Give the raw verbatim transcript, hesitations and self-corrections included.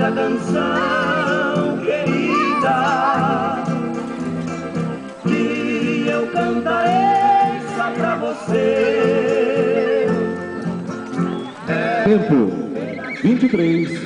essa canção querida que eu cantarei só pra você. Tempo vinte e três